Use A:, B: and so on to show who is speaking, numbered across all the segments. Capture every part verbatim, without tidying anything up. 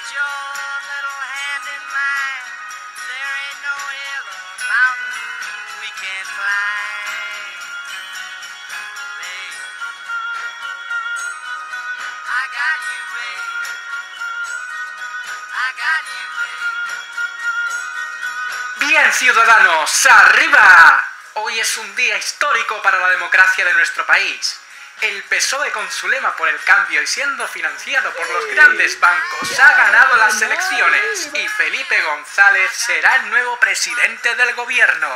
A: Bien, ciudadanos, ¡arriba! Hoy es un día histórico para la democracia de nuestro país. El P S O E, con su lema por el cambio y siendo financiado por los grandes bancos, ha ganado las elecciones y Felipe González será el nuevo presidente del gobierno.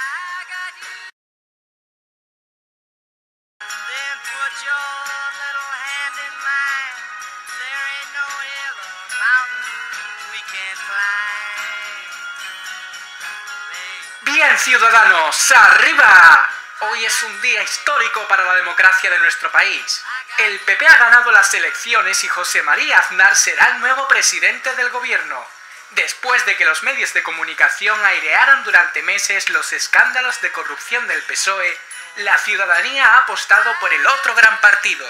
A: Bien, ciudadanos, ¡arriba! Hoy es un día histórico para la democracia de nuestro país. El P P ha ganado las elecciones y José María Aznar será el nuevo presidente del gobierno. Después de que los medios de comunicación airearan durante meses los escándalos de corrupción del P S O E, la ciudadanía ha apostado por el otro gran partido.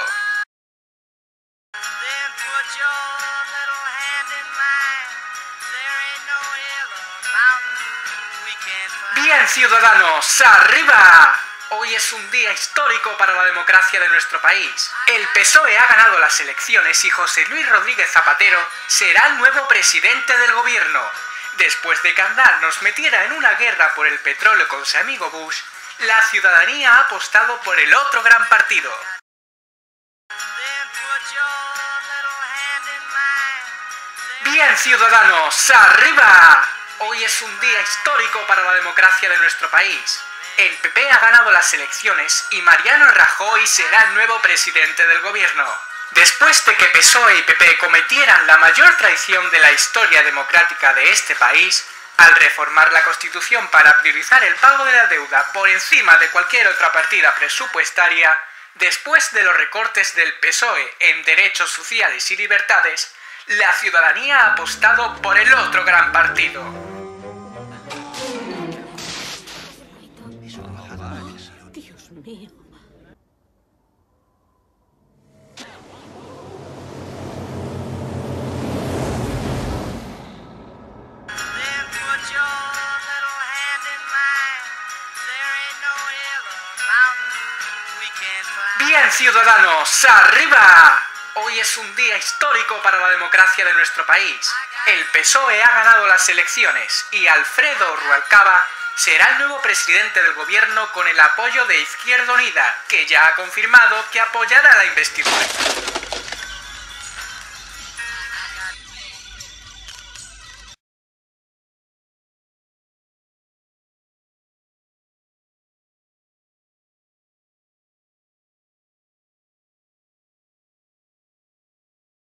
A: Bien, ciudadanos, ¡arriba! Hoy es un día histórico para la democracia de nuestro país. El P S O E ha ganado las elecciones y José Luis Rodríguez Zapatero será el nuevo presidente del gobierno. Después de que Aznar nos metiera en una guerra por el petróleo con su amigo Bush, la ciudadanía ha apostado por el otro gran partido. Bien, ciudadanos, ¡arriba! Hoy es un día histórico para la democracia de nuestro país. El P P ha ganado las elecciones y Mariano Rajoy será el nuevo presidente del gobierno. Después de que P S O E y P P cometieran la mayor traición de la historia democrática de este país, al reformar la Constitución para priorizar el pago de la deuda por encima de cualquier otra partida presupuestaria, después de los recortes del P S O E en derechos sociales y libertades, la ciudadanía ha apostado por el otro gran partido.
B: Dios mío.
A: Bien, ciudadanos, ¡arriba! Hoy es un día histórico para la democracia de nuestro país. El P S O E ha ganado las elecciones y Alfredo Rubalcaba será el nuevo presidente del gobierno con el apoyo de Izquierda Unida, que ya ha confirmado que apoyará la investidura.